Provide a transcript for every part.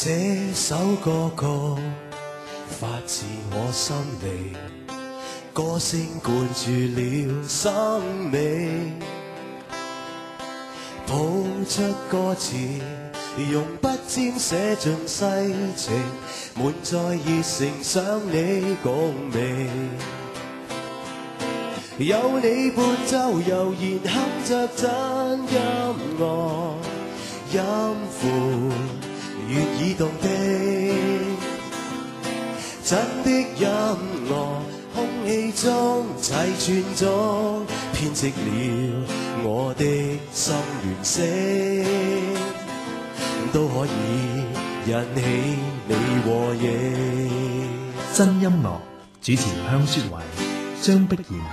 這首歌曲發自我心裏，歌聲灌注了生命，抱出歌詞，用筆尖寫盡世情，滿載熱誠想你共鳴。有你伴奏，悠然哼着真音樂，音符悅耳動聽，真的音樂，空氣中齊存咗，編織了我的心原聲，都可以引起你和應。 真音樂主持香雪懷、張碧然。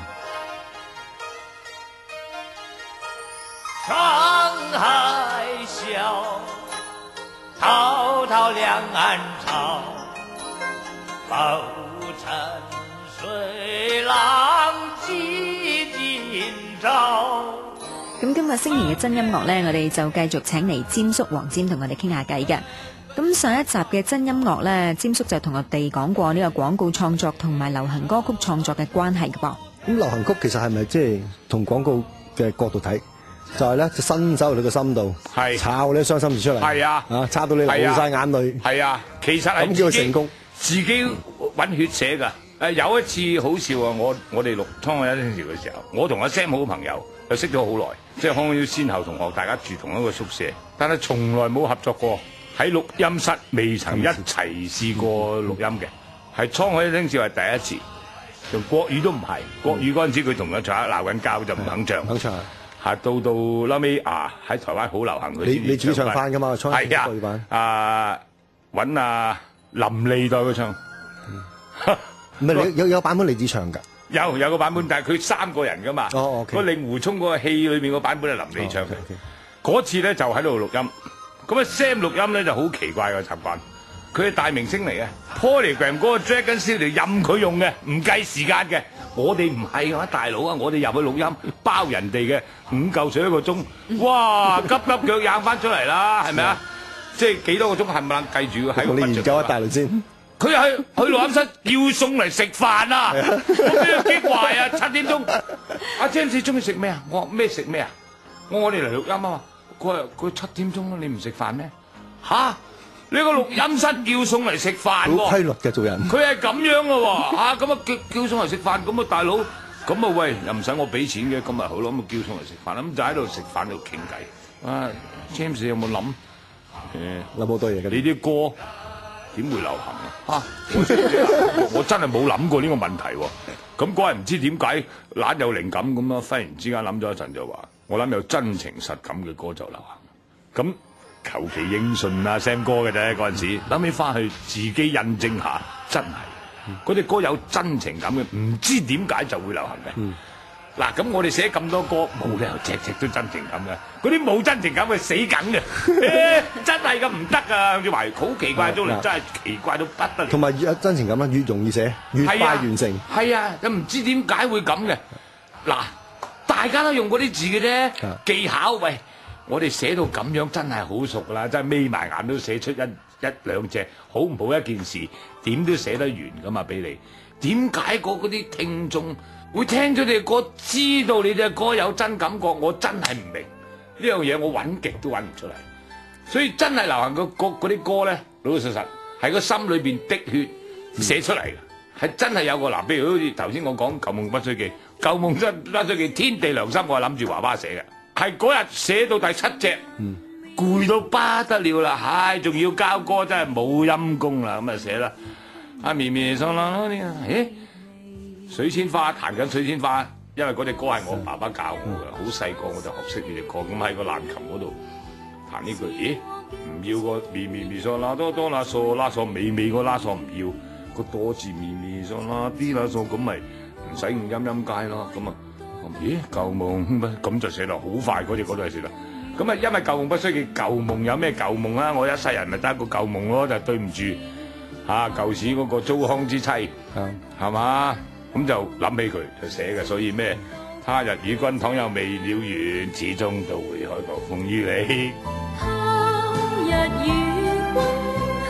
沧海笑，滔滔两岸潮，浮沉水浪几今朝。 咁今日星期嘅真音樂呢，我哋就繼續請嚟詹叔黃霑同我哋傾下偈嘅。咁上一集嘅真音樂呢，詹叔就同我哋講過呢個廣告創作同埋流行歌曲創作嘅關係嘅噃。 咁流行曲其實係咪即係同廣告嘅角度睇？就係咧，就伸手入你個心度，係抄你傷心事出嚟，係啊，抄到你流晒眼淚，係啊，其實係咁叫佢成功， 自己揾血寫噶。有一次好笑啊，我哋錄《滄海一聲笑》嘅時候，我同阿 Sam 好朋友，又識咗好耐，即係康熙先後同學，大家住同一個宿舍，但係從來冇合作過，喺錄音室未曾一齊試過錄音嘅，係《滄海一聲笑》係第一次，用國語都唔係，國語嗰陣時佢同阿蔡克鬧緊交就唔肯唱，到後尾喺台灣好流行佢。 你自己唱翻噶嘛？ 係啊，揾阿林麗代佢唱。 唔係你有版本嚟自唱㗎？ 有個版本，但係佢3個人㗎嘛。個令狐沖嗰個戲裏面個版本係林麗唱嘅。嗰次咧就喺度錄音，咁啊 Sam 錄音咧就好奇怪嘅習慣。佢係大明星嚟嘅 ，Polygram 嗰個 Dragon Studio 任佢用嘅，唔計時間嘅。我哋唔係啊，大佬啊，我哋入去錄音包人哋嘅5嚿水1個鐘，哇，急急腳硬翻出嚟啦，係咪啊？即係幾多個鐘冚唪唥計住喺個你研究下大陸先。 佢係去錄音室叫餸嚟食飯啊！我俾佢激壞啊！7點鐘，阿 James 中意食咩啊？我話咩食咩啊？我哋嚟錄音啊嘛。佢7點鐘你唔食飯咩？嚇！你個錄音室叫餸嚟食飯喎， 好規律嘅做人。 佢係咁樣嘅喎，咁啊叫餸嚟食飯，咁啊大佬，咁啊喂又唔使我俾錢嘅，咁咪好咯，咁啊叫餸嚟食飯，咁就喺度食飯度傾偈。啊 James 有冇諗？ 諗好多嘢嘅。 你啲歌點會流行啊？我真係冇諗過呢個問題喎。咁嗰日唔知點解懶有靈感咁啊，忽然之間諗咗一陣就話，我諗有真情實感嘅歌就流行。咁求其應順啊 Sam 哥嘅啫，嗰陣時諗起翻去自己印證下，真係嗰啲歌有真情感嘅，唔知點解就會流行嘅。嗱，咁我哋寫咁多歌，冇理由隻隻都真情感嘅，嗰啲冇真情感嘅死梗嘅，真係咁唔得啊！好似話好奇怪，中年真係奇怪到不得了。 同埋越有真情感啦，越容易寫，越快完成。 係啊，又唔知點解會咁嘅。嗱，大家都用嗰啲字嘅啫，技巧喂。我哋寫到咁樣真係好熟啦，真係眯埋眼都寫出一兩隻，好唔好一件事，點都寫得完噶嘛俾你。點解嗰啲聽眾會聽咗你嘅歌，知道你隻歌有真感覺？我真係唔明呢樣嘢，我揾極都揾唔出嚟。所以真係流行嗰啲歌咧，老老實實係個心裏邊滴血寫出嚟嘅，係真係有個嗱，譬如好似頭先我講《舊夢不須記》，《舊夢不須記》天地良心，我係諗住娃娃寫嘅。係嗰日寫到第7隻，攰到不得了啦！唉，仲要交歌，真係冇陰功啦，咁啊寫啦。阿綿綿上啦啲啊，水仙花彈緊水仙花，因為嗰隻歌係我爸爸教我嘅，好細個我就學識呢隻歌，咁喺個爛琴嗰度彈呢句，唔要個綿綿上啦多多啦嗦啦嗦，美美個啦嗦唔要，個多字綿綿上啦啲啦嗦，咁咪唔使用陰音階咯，咁啊。舊夢咁就寫落好快，嗰隻歌都係寫啦。咁啊，因為舊夢不須記，舊夢有咩舊夢啊？我一世人咪得一個舊夢咯，就對唔住舊時嗰個糟糠之妻，係嘛？咁就諗起佢就寫嘅，所以咩？他日與君倘有未了緣，始終都會海角風於你。 他日與君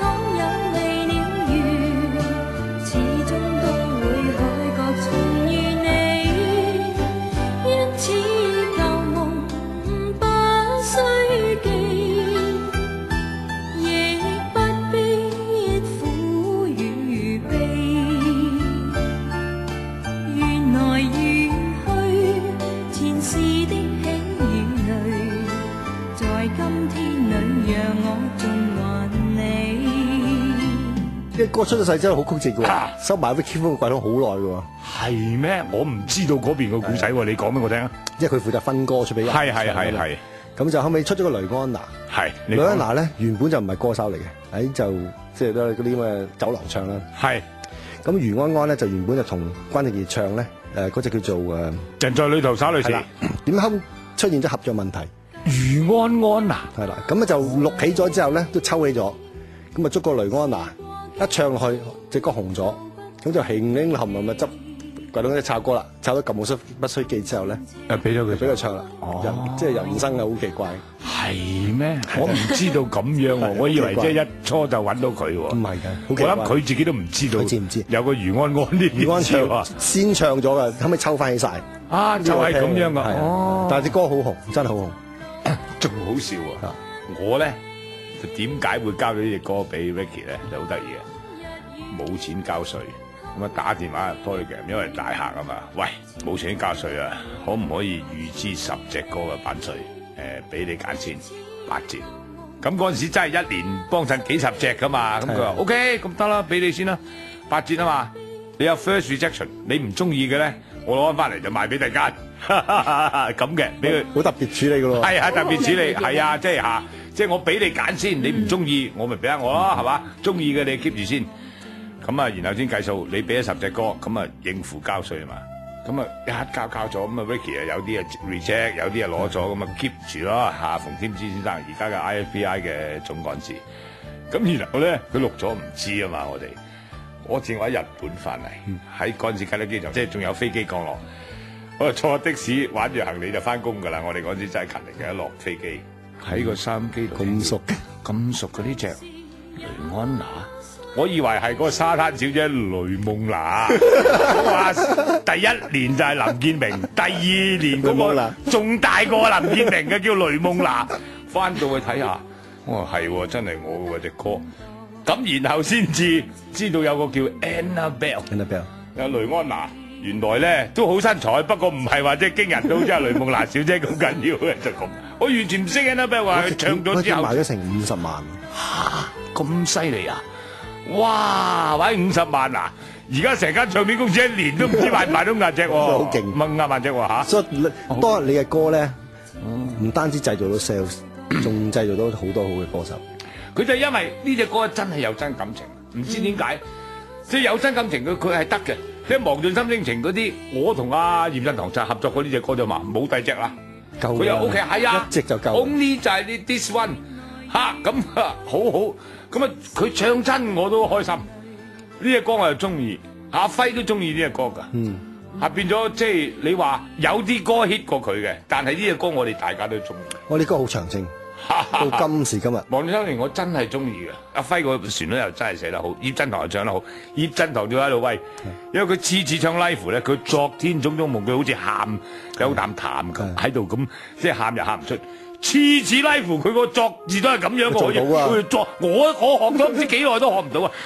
哥出咗世之後好曲折嘅喎，收埋 Vicky 個櫃桶好耐嘅喎。 係咩？我唔知道嗰邊個故仔喎，你講俾我聽啊！ 因為佢負責分歌出俾人。係。咁就後尾出咗個雷安娜。係。雷安娜咧原本就唔係歌手嚟嘅，喺就即係都係嗰啲咁嘅酒廊唱啦。係。咁余安安咧就原本就同關正傑唱咧，嗰隻叫做人在旅途灑淚時。 點解出現咗合作問題？ 余安安啊， 係啦，咁咧就錄起咗之後咧都抽起咗，咁啊捉個雷安娜一唱落去隻歌紅咗，咁就輕輕冚冚咪執櫃桶一抄歌啦，抄到咁不須記之後咧，俾佢唱啦。即係人生啊，好奇怪。係咩？我唔知道咁樣喎，我以為即係一初就揾到佢喎。唔係㗎，我諗佢自己都唔知道。佢知唔知？有個余安安啲余安唱先唱咗㗎，後尾抽翻起晒。啊，就係咁樣㗎。哦，但係隻歌好紅，真係好紅。仲好笑啊！我咧就點解會交咗呢隻歌俾 Ricky 咧？就好得意嘅，冇錢交稅，咁啊打電話入 Polygram，因為大客啊嘛。喂，冇錢交稅啊，可唔可以預支10隻歌嘅版稅？俾你揀先8折。咁嗰陣時真係一年幫襯幾十隻噶嘛。咁佢話 OK， 咁得啦，俾你先啦，8折啊嘛。你有 first rejection， 你唔中意嘅咧，我攞翻嚟就賣俾第間。咁嘅，俾佢好特別處理噶咯。係啊，特別處理，係啊，即係我俾你揀先，你唔中意我咪俾翻我咯，係嘛？中意嘅你 keep 住先。咁啊，然後先計數，你俾咗10隻歌，咁啊應付交稅啊嘛。咁啊一交咗，咁啊 Ricky 啊有啲啊 reject， 有啲啊攞咗，咁啊 keep 住咯嚇。馮添枝先生而家嘅 IFPI 嘅總幹事。咁然後咧，佢錄咗唔知啊嘛，我正話喺日本翻嚟，喺嗰陣時啟德機場，即係仲有飛機降落。我就坐的士玩住行李就翻工噶啦，我哋嗰陣時真係勤力嘅，一落飛機喺個收音機度。咁熟嘅呢隻雷安娜，我以為係嗰個沙灘小姐雷夢娜。哇！第一年就係林建明，第2年嗰個仲大過林建明嘅叫雷夢娜。翻到去睇下，我話係真係我嘅隻歌。咁然後先至知道有個叫 Annabelle， 有雷安娜。原來咧都好身材，不過唔係話即係驚人到即係雷夢娜小姐咁緊要嘅，就咁。我完全唔識嘅啦，譬如話佢唱咗之後賣咗成50萬。嚇，咁犀利啊！哇，買50萬啊！而家成間唱片公司一年都唔知賣唔賣到5隻喎，好勁，5萬隻喎嚇。所以當日你嘅歌咧，唔單止製造到 sales， 仲製造到好多好嘅歌手。佢就因為呢隻歌真係有真感情，唔知點解，即係有真感情，佢係得嘅。即係忘盡心聲情嗰啲，我同阿嚴振棠就合作過呢隻歌啫嘛，冇第二隻啦。佢又 OK， 係啊，一隻就夠。Only 就係呢 this one 嚇，咁好好，咁啊佢唱真我都開心。呢隻歌我又中意，阿輝都中意呢隻歌㗎。變咗即係你話有啲歌 hit 過佢嘅，但係呢隻歌我哋大家都中意。我啲歌好長青。到今時今日，忘盡心聲我真係中意嘅。阿輝個旋律又真係寫得好，葉振棠又唱得好。葉振棠仲喺度喂，因為佢次次唱 live 咧，佢昨天種種夢，佢好似喊有啖痰咁喺度咁，即係喊又喊唔出。次次 live 佢個作字都係咁樣嘅，佢作我學咗唔知幾耐都學唔到啊！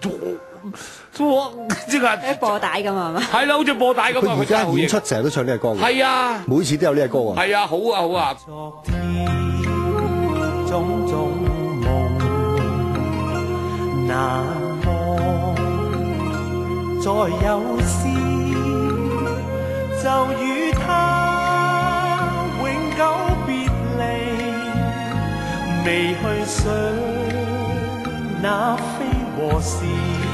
即係播帶咁啊嘛， 係啦，好似播帶咁啊！佢而家演出成日都唱呢隻歌嘅，係啊，每次都有呢隻歌啊，係啊，好啊，好啊。種種夢難忘，再有時就與他永久別離，未去想那非和事，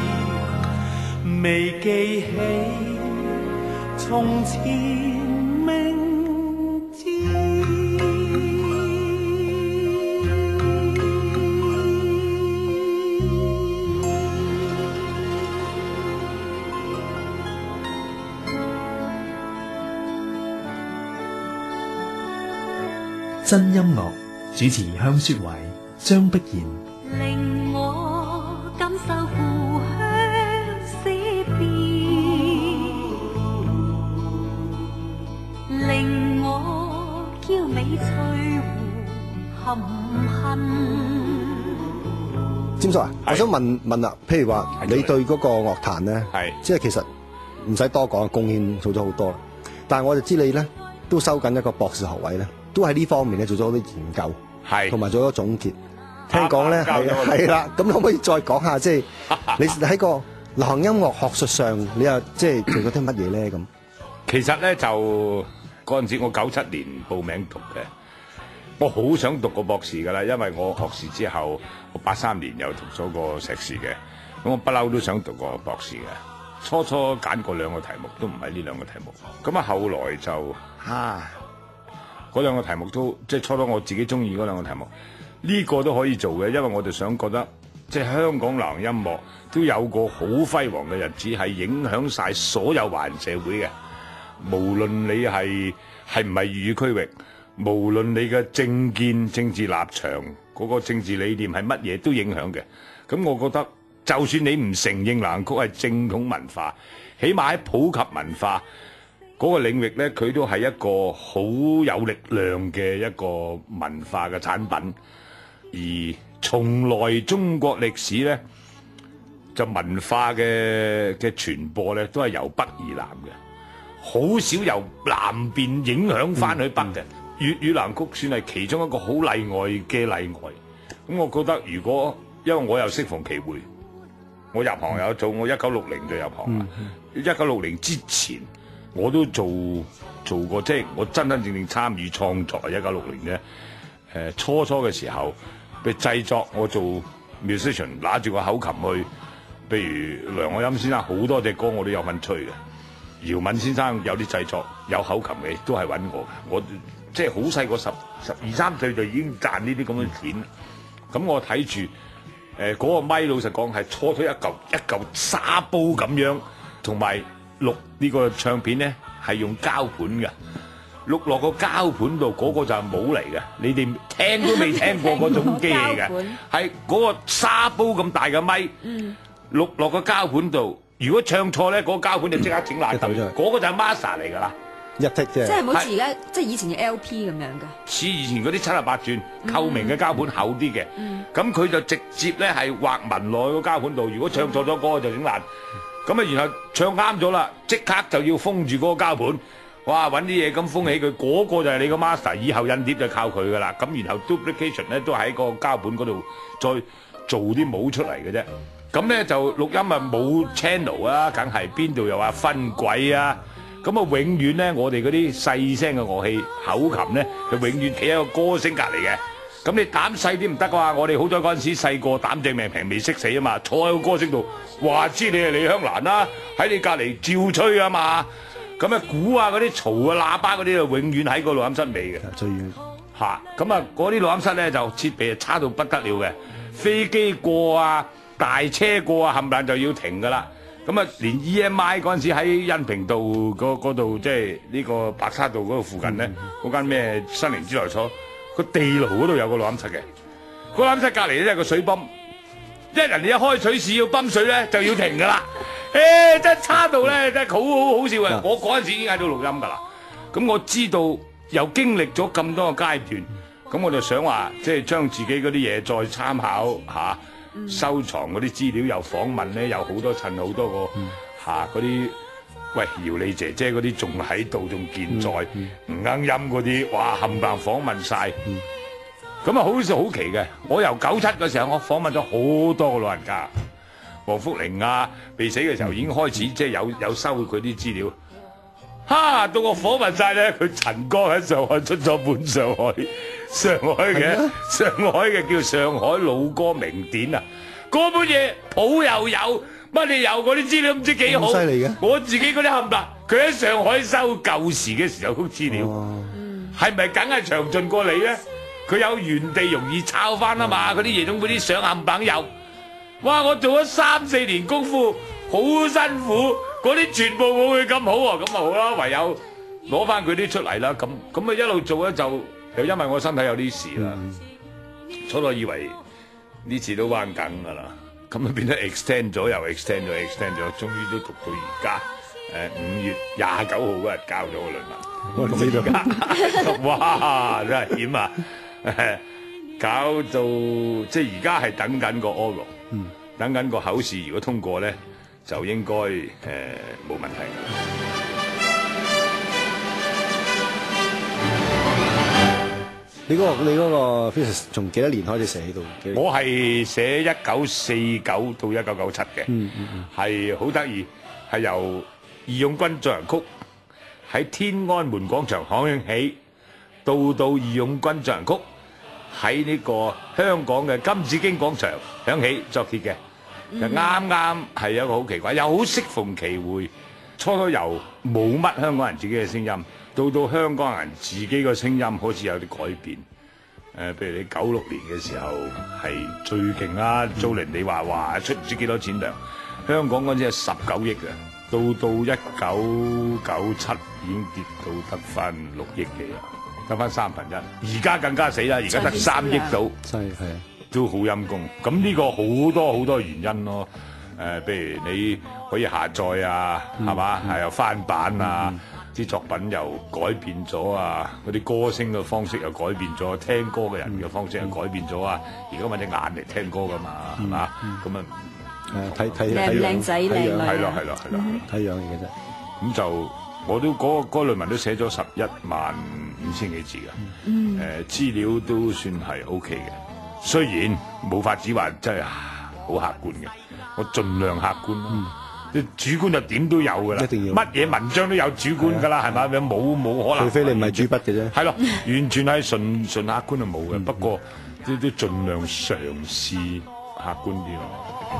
未記起從前。 真音樂主持香雪懷、張碧然， 令我感受故鄉思變，令我嬌美翠湖含恨。 詹叔啊，我想問啦，譬如話你對嗰個樂壇咧，即係其實唔使多講，貢獻做咗好多啦。但係我就知你咧都收緊一個博士學位咧。都喺呢方面咧做咗好多研究，同埋做咗總結。 聽講咧啱啱交咗係啦，咁可唔可以再講下即係你喺個流行音樂學術上，你又即係做咗啲乜嘢咧？咁其實咧就嗰陣時我97年報名讀嘅，我好想讀個博士㗎啦，因為我學士之後，我83年又讀咗個碩士嘅，咁我不嬲都想讀個博士嘅。初揀過兩個題目，都唔係呢兩個題目。咁啊後來就嗰兩個題目都即係初我自己中意嗰兩個題目，呢個都可以做嘅，因為我哋想覺得即係香港流行音樂都有個好輝煌嘅日子，係影響晒所有華人社會嘅。無論你係唔係粵語區域，無論你嘅政見、政治立場嗰個政治理念係乜嘢，都影響嘅。咁我覺得，就算你唔承認流行曲係正統文化，起碼喺普及文化嗰個領域咧，佢都係一個好有力量嘅一個文化嘅產品。而從來中國歷史咧，就文化嘅傳播咧，都係由北而南嘅。好少由南邊影響翻去北嘅。粵語流行曲算係其中一個好例外嘅例外。咁我覺得如果因為我又適逢其會，我入行有做，我1960就入行啦。1960之前我都做過，即係我真真正正參與創作啊！1960嘅初嘅時候，譬如製作，我做 musician 拿住個口琴去，譬如梁愛音先生好多隻歌我都有份吹嘅。姚敏先生有啲製作有口琴嘅，都係揾我嘅。我即係好細個12、13歲就已經賺呢啲咁嘅錢。咁我睇住嗰個咪，老實講係搓咗一嚿沙煲咁樣，同埋錄呢個唱片咧係用膠盤嘅，錄落個膠盤度嗰個就係模嚟嘅。你哋聽都未聽過嗰種機器嘅，係嗰個沙煲咁大嘅咪，錄落個膠盤度。如果唱錯咧，嗰個膠盤就即刻整爛佢。嗰個就係 master 嚟㗎啦， 一剔啫。 即係好似而家即係以前嘅 LP 咁樣嘅。 似以前嗰啲78轉透明嘅膠盤厚啲嘅，咁佢就直接咧係畫紋落去個膠盤度。如果唱錯咗嗰個就整爛，咁啊然後唱啱咗啦，即刻就要封住嗰個膠盤。哇！揾啲嘢咁封起佢，嗰個就係你個 master。以後印碟就靠佢㗎啦。咁然後 duplication 咧都喺個膠盤嗰度再做啲模出嚟嘅啫。咁咧就錄音啊冇 channel 啊，梗係邊度又話分軌啊？咁啊永遠咧，我哋嗰啲細聲嘅樂器口琴咧，就永遠企喺個歌聲隔離嘅。咁你膽細啲唔得㗎，我哋好彩嗰陣時細個膽正命平未識死啊嘛，坐喺個歌聲度，話知你係李香蘭啦，喺你隔離照吹啊嘛。咁啊鼓啊嗰啲嘈啊喇叭嗰啲啊，永遠喺個錄音室尾嘅。 最遠嚇，咁啊嗰啲錄音室咧就設備係差到不得了嘅，飛機過啊〜大車過啊，冚唪唥就要停㗎啦。咁啊，連 EMI 嗰陣時喺恩平道嗰度，即係呢個白沙道嗰度附近咧，嗰間咩新寧之來所個地牢嗰度有個錄音室嘅。個錄音室隔離咧個水泵，一人哋一開水試要泵水咧就要停㗎啦。真係差到咧，真係好笑嘅。我嗰陣時已經喺度錄音㗎啦。咁我知道又經歷咗咁多個階段，咁我就想話，即係將自己嗰啲嘢再參考下。收藏嗰啲資料又訪問咧，有好多趁好多個嗰啲喂姚莉姐姐嗰啲仲喺度仲健在，吳鶯音嗰啲哇冚唪唥訪問晒，咁啊好似好奇嘅。我由97嘅時候，我訪問咗好多個老人家，黃福齡啊，未死嘅時候已經開始即係有收佢啲資料。到我訪問晒咧，佢陳光喺上海出咗本上海嘅叫《上海老歌名典》啊，嗰本嘢譜又有，乜你有嗰啲資料唔知幾好， 犀利嘅。 我自己嗰啲冚唪唥，佢喺上海收舊時嘅時候嗰資料，係咪梗係詳盡過你咧？佢有原地容易抄翻啊嘛，嗰啲夜總會啲相冚唪唥有。哇！我做咗3-4年功夫，好辛苦。嗰啲全部冇佢咁好喎，咁啊好啦，唯有攞翻佢啲出嚟啦。咁啊一路做咧就又因為我身體有啲事啦，初以為呢次都彎梗㗎啦，咁啊變咗 extend 咗又 extend 咗，終於都讀到而家5月29號嗰日交咗個論文。 我知道， 哇！真係險啊！搞到即係而家係等緊個 oral，等緊個口試，如果通過咧。就應該冇問題。 你嗰個 thesis 從幾多年開始寫到？ 我係寫1949到1997嘅，係好得意，係由義勇軍進行曲喺天安門廣場響起，到義勇軍進行曲喺呢個香港嘅金紫荊廣場響起作結嘅，就啱啱係一個好奇怪，又好適逢其會，初由冇乜香港人自己嘅聲音，到香港人自己嘅聲音開始有啲改變。譬如你96年嘅時候係最勁啦，租嚟你話出唔知幾多錢糧，香港嗰陣係19億嘅，到1997已經跌到得翻6億幾啦，得翻1/3，而家更加死啦，而家得3億到， 係啊， 都好陰功。咁呢個好多原因咯。譬如你可以下載啊，係嘛，係又翻版啊。啲作品又改變咗啊！嗰啲歌聲嘅方式又改變咗，聽歌嘅人嘅方式又改變咗啊！而家揾隻眼嚟聽歌噶嘛，係嘛？咁啊， 睇靚仔靚女， 係咯， 睇樣嚟嘅啫。 咁就我都嗰論文都寫咗115000幾字嘅，資料都算係 OK 嘅。雖然冇法子話真係好客觀嘅，我盡量客觀咯。主觀就點都有噶啦，一定要乜嘢文章都有主觀噶啦，係咪？冇可能， 除非你唔係主筆嘅啫。 係咯，完全係純客觀就冇嘅。不過都盡量嘗試客觀啲咯。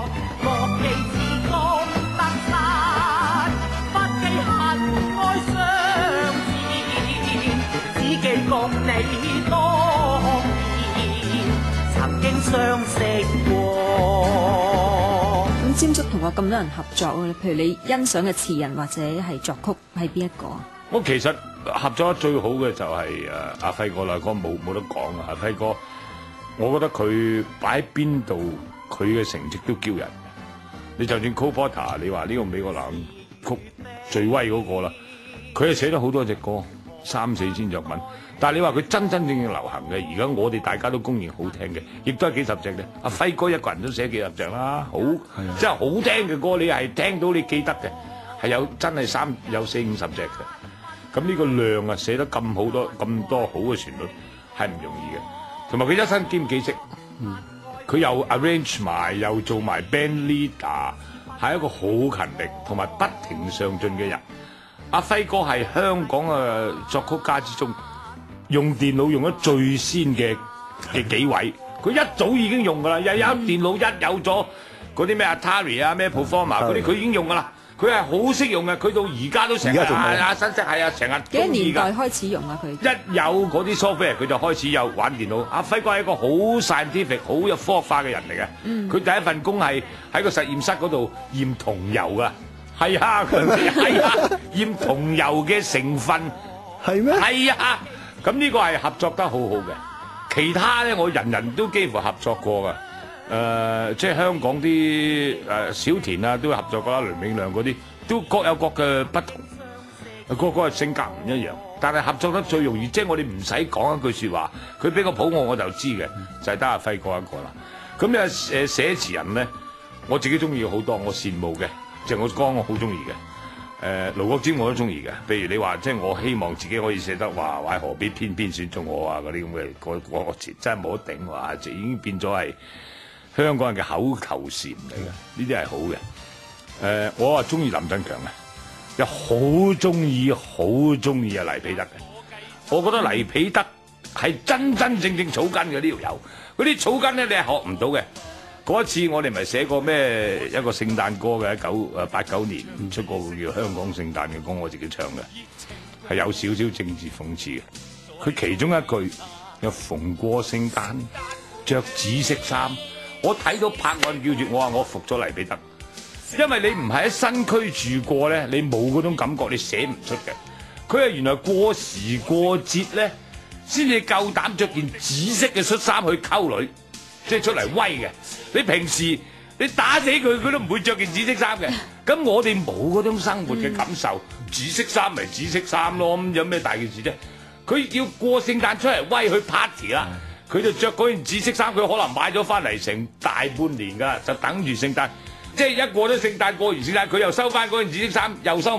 霑叔同我咁多人合作啊，譬如你欣賞嘅詞人或者係作曲係邊一個啊？ 我其實合作得最好嘅就係阿輝哥啦，哥冇得講啊！阿輝哥，我覺得佢擺喺邊度，佢嘅成績都驕人。你就算 Cole Porter，你話呢個美國流行曲最威嗰個啦，佢係寫咗好多隻歌，3-4千作品。但係你話佢真正流行嘅，而家我哋大家都公認好聽嘅，亦都係幾十隻嘅。阿輝哥一個人都寫幾十隻啦，好即係好聽嘅歌，你係聽到你記得嘅，係有真係有40-50隻嘅。咁呢個量啊，寫得咁多好嘅旋律係唔容易嘅。同埋佢一身兼幾職，佢又 arrange 埋，又做埋 band leader，係一個好勤力同埋不停上進嘅人。阿輝哥係香港嘅作曲家之中，用電腦用得最先嘅幾位，佢一早已經用噶啦，有電腦一有咗嗰啲咩 Atari 啊、咩 Performer 嗰啲，佢已經用噶啦，佢係好識用嘅，佢到而家都成日新式係啊，成日幾多年代開始用啊？佢一有嗰啲 software，佢就開始有玩電腦。阿輝哥係一個好 scientific、好有科學化嘅人嚟嘅，佢第一份工係喺個實驗室嗰度驗銅油噶，係啊，驗銅油嘅成分係咩？ 係啊。咁呢個係合作得好好嘅，其他咧我人都幾乎合作過㗎，即係香港啲小田啊都合作過啦，雷永亮嗰啲都各有各嘅不同，個個性格唔一樣，但係合作得最容易，即係我哋唔使講一句説話，佢俾個譜我就知嘅，就係得阿輝哥一個啦。咁你寫詞人咧，我自己中意好多，我羨慕嘅，鄭國江我好中意嘅。盧國沾我都中意嘅，譬如你話即係我希望自己可以寫得話，何必偏偏選中我啊嗰啲咁嘅歌詞，真係冇得頂話，就已經變咗係香港人嘅口頭禪嚟嘅，呢啲係好嘅。我話中意林振強嘅，又好中意啊黎彼得嘅，我覺得黎彼得係真正草根嘅呢條友，嗰啲草根咧你係學唔到嘅。嗰一次我哋咪寫過咩一個聖誕歌嘅89年出過個叫香港聖誕嘅歌，我自己唱嘅，係有少少政治諷刺嘅。佢其中一句又逢過聖誕着紫色衫，我睇到拍案叫絕，我話我服咗黎彼得，因為你唔係喺新區住過咧，你冇嗰種感覺，你寫唔出嘅。佢係原來過時過節咧，先至夠膽着件紫色嘅恤衫去溝女。即係出嚟威嘅，你平時你打死佢，佢都唔會着件紫色衫嘅。咁我哋冇嗰種生活嘅感受，紫色衫咪紫色衫咯，咁有咩大件事啫？佢要過聖誕出嚟威去 party 啦，佢就着嗰件紫色衫，佢可能買咗翻嚟成大半年㗎，就等住聖誕。即係一過咗聖誕，過完聖誕，佢又收翻嗰件紫色衫，又收埋。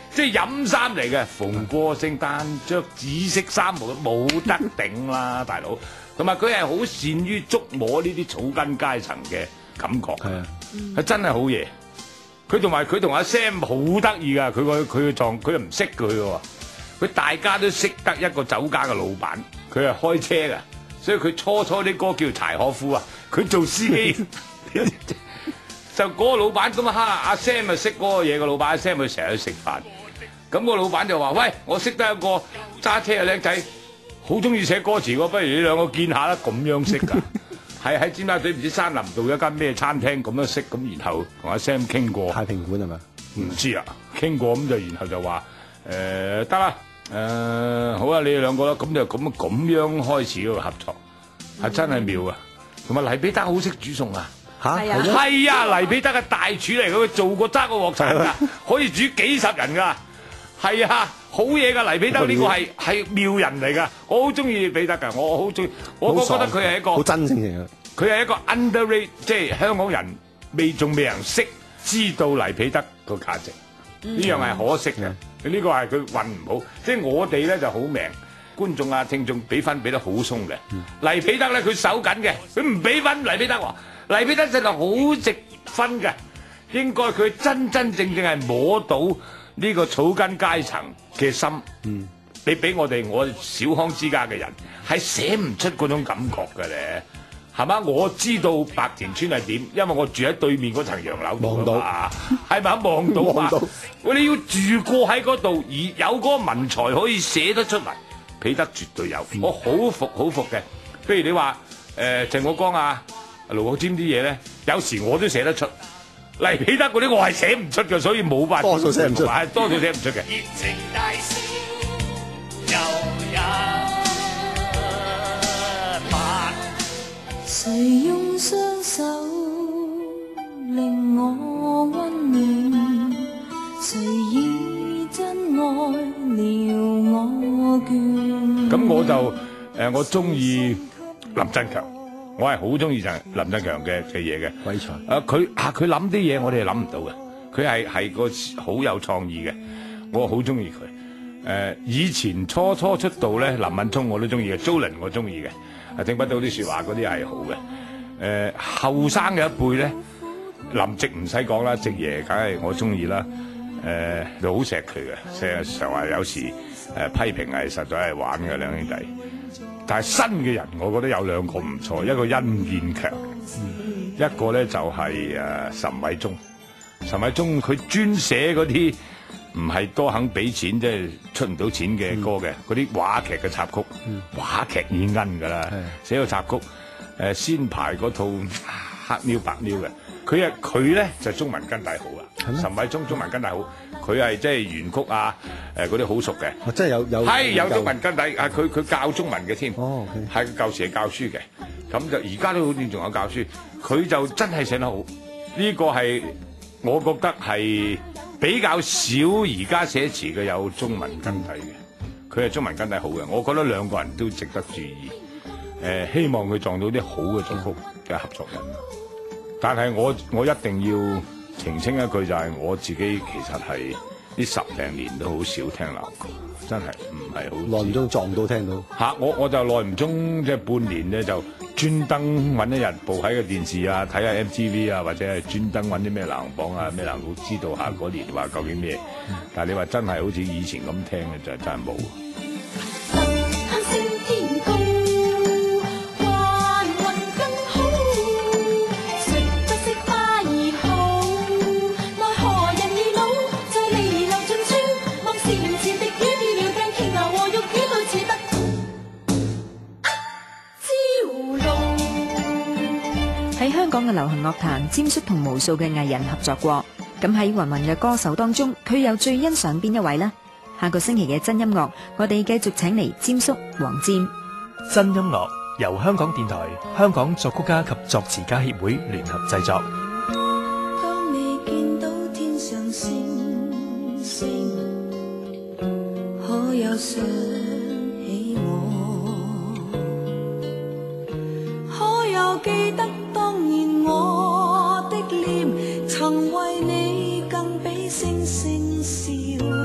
即係飲衫嚟嘅。逢過聖誕着紫色衫冇得頂啦，大佬。同埋佢係好善於觸摸呢啲草根階層嘅感覺。係啊，係真係好嘢。佢同阿 Sam 好得意㗎，佢又唔識佢喎。佢大家都識得一個酒家嘅老闆，佢係開車㗎，所以佢初啲歌叫柴可夫啊，佢做司機。就嗰個老闆咁阿 Sam 咪識嗰個嘢嘅老闆，阿 Sam 佢成日去食飯。咁個老闆就話：喂，我識得一個揸車嘅僆仔，好中意寫歌詞喎，不如你兩個見下啦。咁樣識㗎，係喺尖沙咀唔知山林道一間咩餐廳咁樣識，咁然後同阿 Sam 傾過。 太平館係咪？ 唔知啊，傾過咁就然後就話得啦，好啊，你哋兩個啦，咁就咁樣開始嗰個合作，係真係妙啊！同埋黎彼得好識煮餸啊！ 嚇係啊，黎彼得嘅大廚嚟，佢做過揸過鑊鏟㗎，可以煮幾十人㗎。係啊，好嘢㗎！黎彼得呢個係妙人嚟㗎，我好中意彼得㗎，我好中意，我覺得佢係一個好真性情啊！ 佢係一個 underrate， 即係香港人未人識知道黎彼得個價值，呢樣係可惜嘅。呢個係佢運唔好，即係我哋咧就好命。觀眾啊、聽眾俾分俾得好鬆嘅，黎彼得咧佢守緊嘅，佢唔俾分黎彼得喎。黎彼得真係好值分嘅，應該佢真正係摸到呢個草根階層嘅心。你俾我小康之家嘅人係寫唔出嗰種感覺嘅咧，係嘛？我知道白田村係點，因為我住喺對面嗰層洋樓度嘛，係咪望到嘛？你要住過喺嗰度，而有嗰個文才可以寫得出嚟，彼得絕對有。我好服嘅。譬如你話鄭國江啊、盧國沾啲嘢咧，有時我都寫得出。黎彼得嗰啲我係寫唔出嘅，所以冇辦法。 多數寫唔出， 多數寫唔出嘅。 熱情大師又一晚， 誰用雙手令我溫暖？誰以真愛撩我倦？ 咁我就我中意林振強。我係好中意就係林振強嘅嘢嘅， 鬼才。 佢諗啲嘢我哋係諗唔到嘅，佢係個好有創意嘅，我好中意佢。以前初出道咧，林敏聰我都中意嘅，Jolin我中意嘅，聽不到啲説話嗰啲係好嘅。後生嘅一輩咧，林夕唔使講啦，夕爺梗係我中意啦。就好錫佢嘅，成日話有時批評係實在係玩嘅兩兄弟。但係新嘅人，我覺得有兩個唔錯，一個殷建強，一個咧就係岑偉忠。岑偉忠佢專寫嗰啲唔係多肯俾錢，即係出唔到錢嘅歌嘅，嗰啲話劇嘅插曲，話劇已經奀㗎啦，寫個插曲，先排嗰套黑喵白喵嘅，佢咧就中文根底好啊，岑偉忠中文根底好，佢係即係原曲啊嗰啲好熟嘅， 我真係有中文根底啊，佢教中文嘅添，係舊時係教書嘅，咁就而家都好似仲有教書，佢就真係寫得好，呢個係我覺得係比較少而家寫詞嘅有中文根底嘅，佢係中文根底好嘅，我覺得兩個人都值得注意，希望佢撞到啲好嘅作曲嘅合作人。但係我一定要澄清一句，就係我自己其實係呢10零年都好少聽流行，真係唔係好耐唔中撞到聽到嚇，我就耐唔中即係半年咧就專登揾一日報喺個電視啊，睇下 MTV 啊，或者係專登揾啲咩流行榜啊咩流行曲，知道下嗰年話究竟咩。但係你話真係好似以前咁聽嘅就真係冇。 喺香港嘅流行樂壇，霑叔同無數嘅藝人合作過。咁喺芸芸嘅歌手當中，佢又最欣賞邊一位呢？下個星期嘅真音樂，我哋繼續請嚟霑叔黃霑。 真音樂由香港電台、香港作曲家及作詞家協會聯合製作。 當你見到天上星星，可有想起我？可有記得當年我的臉曾為你更比星星笑？